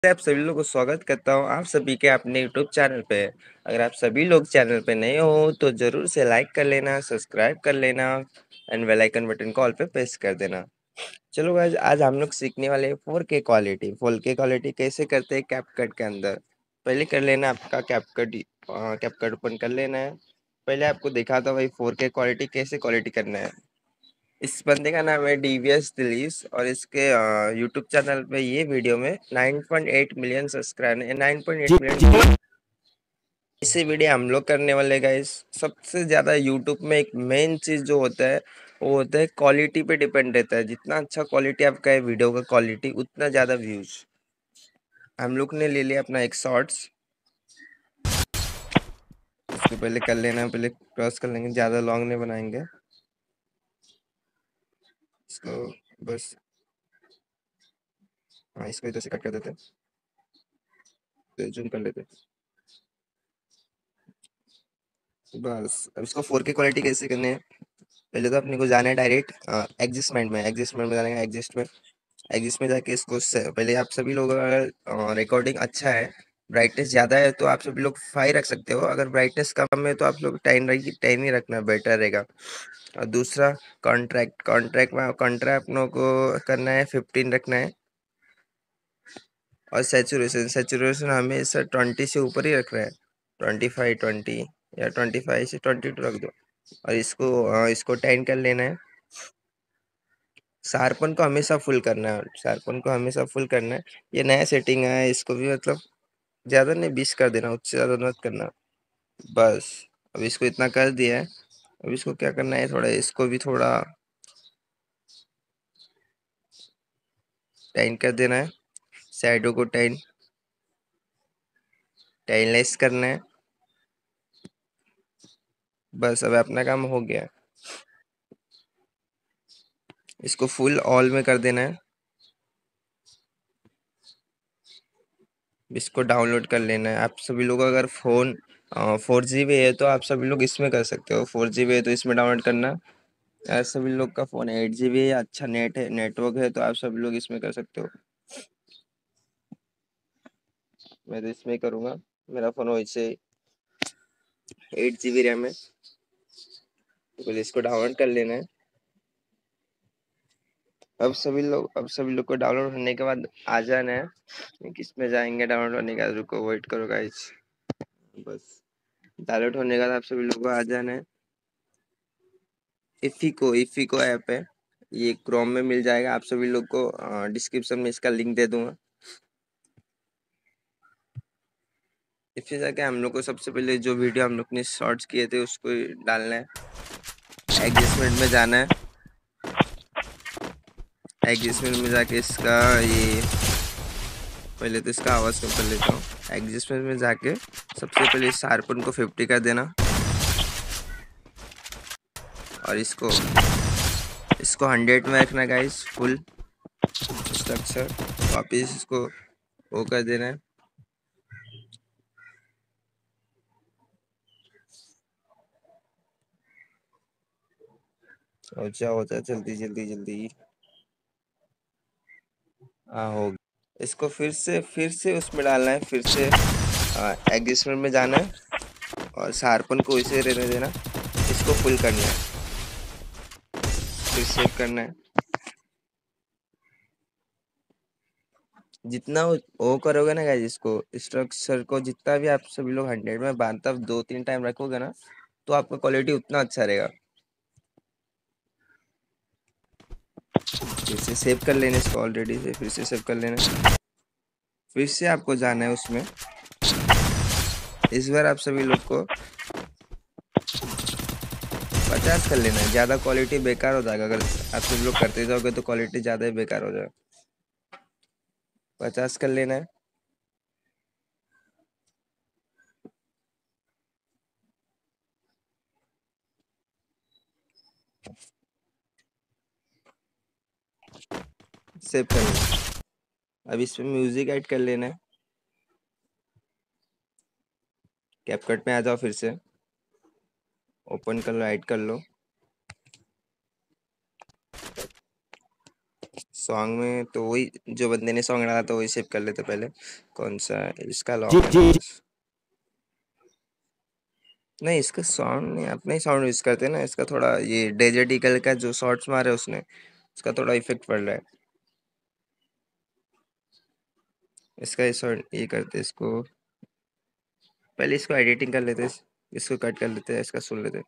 आप सभी लोगों को स्वागत करता हूँ आप सभी के अपने यूट्यूब चैनल पे। अगर आप सभी लोग चैनल पे नए हो तो जरूर से लाइक कर लेना, सब्सक्राइब कर लेना एंड बेल आइकन बटन को ऑल पे प्रेस कर देना। चलो गाइस, आज हम लोग सीखने वाले हैं 4K क्वालिटी। 4K क्वालिटी कैसे करते हैं कैपकट के अंदर। पहले कर लेना आपका कैपकट ओपन कर लेना है। पहले आपको दिखाता हूँ भाई 4K क्वालिटी कैसे क्वालिटी करना है। इस बंदे का नाम है डीवीएस दिलीस और इसके यूट्यूब चैनल पे ये वीडियो में 9.8 मिलियन सब्सक्राइबर है। 9.8 मिलियन इसी वीडियो हम लोग करने वाले गाइस। सबसे ज्यादा यूट्यूब में एक मेन चीज जो होता है वो होता है क्वालिटी पे डिपेंड रहता है। जितना अच्छा क्वालिटी आपका है वीडियो का क्वालिटी उतना ज्यादा व्यूज। हम लोग ने ले लिया अपना एक शॉर्ट्स। इसको पहले कर लेना, पहले क्रॉस कर लेंगे, ज्यादा लॉन्ग नहीं बनाएंगे इसको। बस हाँ, इसको इधर से कट कर देते हैं, तो जूम कर लेते हैं। बस अब इसको 4K क्वालिटी कैसे करने है। पहले तो अपने को जाना है डायरेक्ट एडजस्टमेंट में जाना है। एग्जिस्ट में जाके इसको पहले आप सभी लोग अगर रिकॉर्डिंग अच्छा है, ब्राइटनेस ज़्यादा है तो आप सभी लोग 5 रख सकते हो। अगर ब्राइटनेस कम है तो आप लोग 10 ही रखना बेटर रहेगा। और दूसरा कॉन्ट्रैक्ट अपनों को करना है 15 रखना है। और सेचुरेशन हमेशा 20 से ऊपर ही रखना है। 20 या 25 से 22 रख दो। और इसको 10 कर लेना है। शार्पन को हमेशा फुल करना है। ये नया सेटिंग है, इसको भी मतलब ज्यादा नहीं 20 कर देना, उससे ज्यादा मत करना। बस अब इसको इतना कर दिया है। अब इसको क्या करना है, थोड़ा इसको भी थोड़ा टाइन कर देना है। शैडो को टाइन लेस करना है। बस अब अपना काम हो गया। इसको फुल ऑल में कर देना है। इसको डाउनलोड कर लेना है। आप सभी लोग अगर फोन 4GB है तो आप सभी लोग इसमें कर सकते हो। 4GB है तो इसमें डाउनलोड करना। यार सभी लोग का फोन 8GB है, अच्छा नेटवर्क है तो आप सभी लोग इसमें कर सकते हो। मैं तो इसमें ही करूंगा। मेरा फोन वैसे 8GB रैम है। तो पहले इसको डाउनलोड कर लेना है। अब सभी लोग को डाउनलोड होने के बाद आ जाना है। किस में जाएंगे डाउनलोड होने के बाद, रुको वेट करो गाइस। बस डाउनलोड होने के बाद आप सभी लोग को आ जाना है। इफिको ऐप है, ये क्रोम में मिल जाएगा। आप सभी लोग को डिस्क्रिप्शन में इसका लिंक दे दूंगा। इससे जाके हम लोग को सबसे पहले जो वीडियो हम लोग ने शॉर्ट्स किए थे उसको डालना है। एडजस्टमेंट में जाना है। एडजस्टमेंट में जाके इसका ये पहले तो इसका आवाज कम कर लेता हूँ। एडजस्टमेंट में जाके सबसे पहले शार्पन को 50 कर देना। और इसको 100 में रखना गाइस, फुल स्ट्रक्चर। वापिस इसको वो कर देना है। और क्या होता है, जल्दी जल्दी जल्दी। हाँ हो गया। इसको फिर से उसमें डालना है। फिर से एडजस्टमेंट में जाना है और शार्पन को इसे रहने देना। इसको फुल करना है, फिर सेव करना है। जितना वो करोगे ना गाइस, इसको स्ट्रक्चर को जितना भी आप सभी लोग 100 में बांध तब 2-3 टाइम रखोगे ना तो आपका क्वालिटी उतना अच्छा रहेगा। फिर से सेव कर लेना इसको, ऑलरेडी से फिर से सेव कर लेना। फिर से आपको जाना है उसमें। इस बार आप सभी लोग को 50 कर लेना है। ज्यादा क्वालिटी बेकार हो जाएगा, अगर आप सभी लोग करते जाओगे तो क्वालिटी ज्यादा ही बेकार हो जाएगा। 50 कर लेना है। सेव कर लेना है। अब इसमें म्यूजिक ऐड कर लेना है। कैपकट में आ जाओ, फिर से ओपन कर लो, ऐड कर लो। सॉन्ग में तो वही, जो बंदे ने सॉन्ग डाला था वही सेव कर लेते पहले। कौन सा है? इसका लॉक है ना बस। नहीं, इसका साउंड नहीं, अपना ही साउंड यूज करते हैं ना। इसका थोड़ा ये डेजर्ट ईगल का जो शॉर्ट्स मारे उसने, इसका थोड़ा इफेक्ट पड़ रहा है। इसका ये साउंड ये करते इसको, पहले इसको एडिटिंग कर लेते, इसको कट कर लेते हैं, इसका सुन लेते।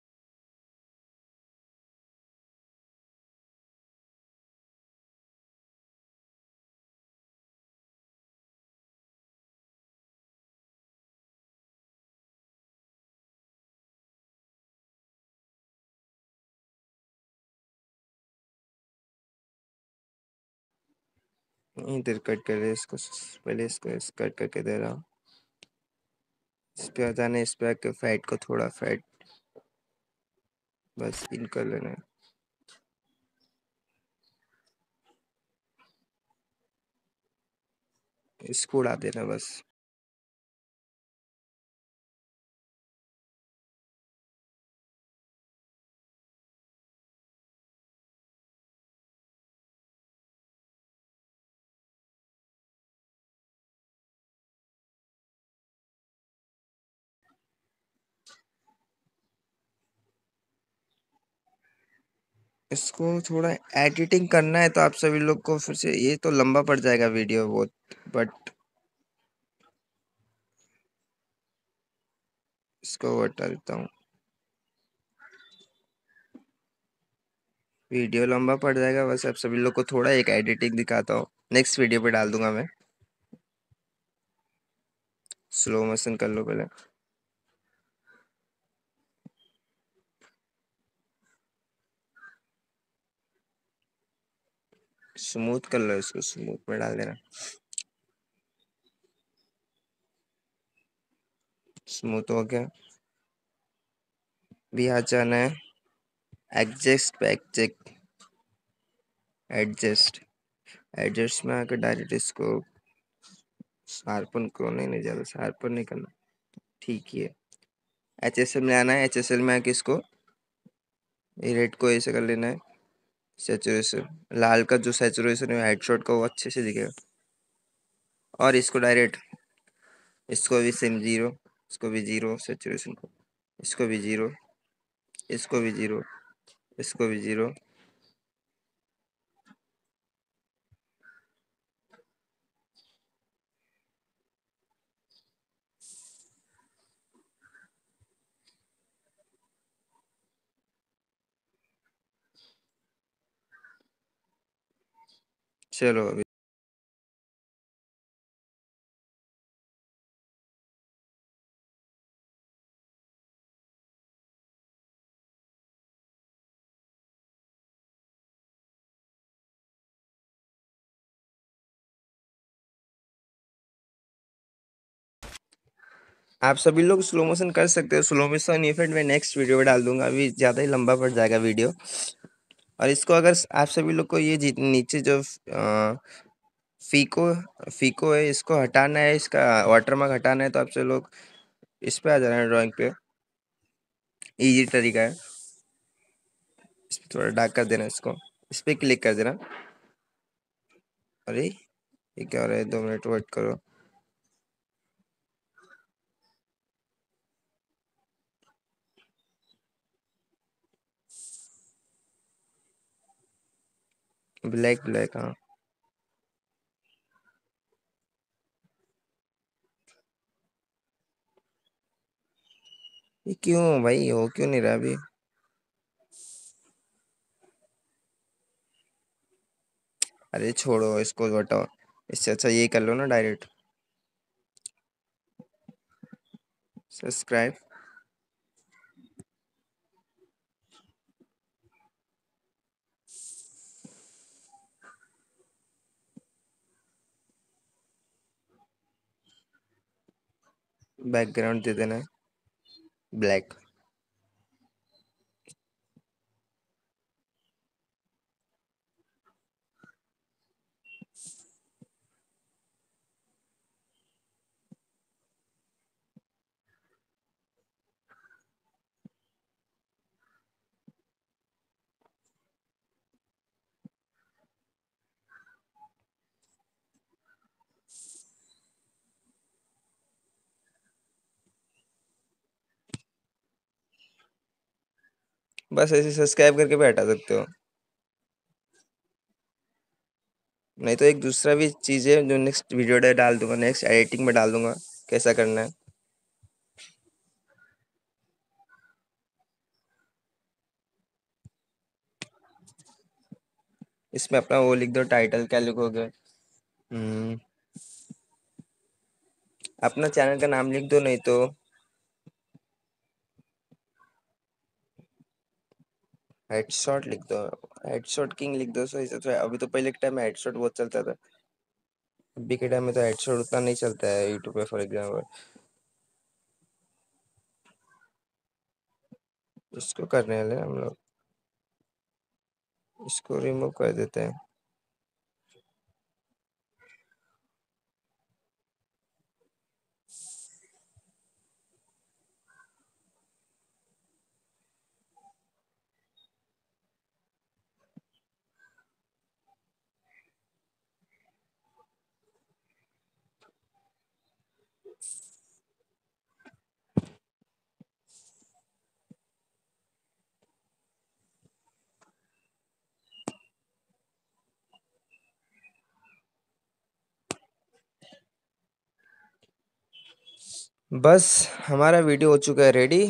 इधर कट कर रहे इसको, पहले इसको कट करके दे रहा हूँ। इस पे आता है, इस पे आके फैट को थोड़ा फैट बस इन कर लेना है। इसको उड़ा देना बस। इसको थोड़ा एडिटिंग करना है तो आप सभी लोग को फिर से, ये तो लंबा पड़ जाएगा वीडियो बहुत, बट इसको हटा देता हूँ। वीडियो लंबा पड़ जाएगा, बस आप सभी लोग को थोड़ा एक एडिटिंग दिखाता हूँ, नेक्स्ट वीडियो पे डाल दूंगा मैं। स्लो मोशन कर लो पहले। स्मूथ कर लो इसको, स्मूथ में डाल देना। स्मूथ हो गया। भी आ जाना है एडजस्ट पे, एडजस्ट एडजस्ट में आकर डायरेक्ट इसको शार्पन को, नहीं ज्यादा शार्पन नहीं करना, ठीक ही है। HSL में आना है, HSL में आके इसको ये रेड को ऐसे कर लेना है। सेचुरेशन, लाल का जो सेचुरेशन है हेडशॉट का, वो अच्छे से दिखेगा। और इसको डायरेक्ट, इसको भी सेम जीरो, इसको भी जीरो सेचुरेशन को, इसको भी जीरो, इसको भी जीरो, इसको भी जीरो। चलो अभी आप सभी लोग स्लो मोशन कर सकते हो। स्लो मोशन इफेक्ट मैं नेक्स्ट वीडियो में डाल दूंगा, अभी ज़्यादा ही लंबा पड़ जाएगा वीडियो। और इसको अगर आप सभी लोग को ये नीचे जो फीको फीको है, इसको हटाना है, इसका वाटरमार्क हटाना है, तो आप सभी लोग इस पे आ जाना है, ड्राइंग पे। इजी तरीका है। इस पे थोड़ा डार्क कर देना इसको, इस पे क्लिक कर देना। अरे ये क्या हो रहा है, 2 मिनट वेट करो। ब्लैक ब्लैक, हाँ। ये क्यों भाई, हो क्यों नहीं रहा अभी? अरे छोड़ो इसको, हटाओ। इससे अच्छा ये कर लो ना डायरेक्ट, सब्सक्राइब। बैकग्राउंड दे देना है ब्लैक। बस ऐसे सब्सक्राइब करके भी हटा सकते हो। नहीं तो एक दूसरा भी चीज़ है जो नेक्स्ट वीडियो डे डाल दूंगा, नेक्स्ट एडिटिंग में डाल दूंगा, कैसा करना है। इसमें अपना वो लिख दो, टाइटल क्या लिखोगे? हम्म, अपना चैनल का नाम लिख दो, नहीं तो हेडशॉट लिख दो। हेडशॉट किंग लिख दो, सही से तो है। अभी तो पहले के टाइम में हेडशॉट बहुत चलता था, अभी के टाइम में तो हेडशॉट उतना नहीं चलता है यूट्यूब पे फॉर एग्जाम्पल। इसको करने वाले हम लोग, इसको रिमूव कर देते हैं। बस हमारा वीडियो हो चुका है ready.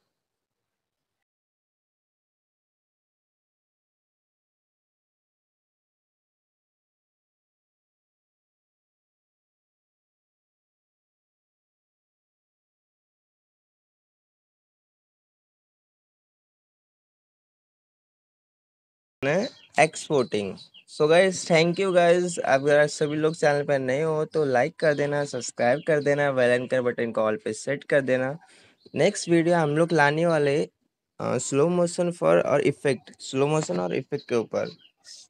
Exporting. So guys, thank you guys. अगर सभी लोग चैनल पर नए हो तो लाइक कर देना, सब्सक्राइब कर देना, बेल आइकन बटन को ऑल पे सेट कर देना। नेक्स्ट वीडियो हम लोग लाने वाले स्लो मोशन फॉर और इफेक्ट, स्लो मोशन और इफेक्ट के ऊपर।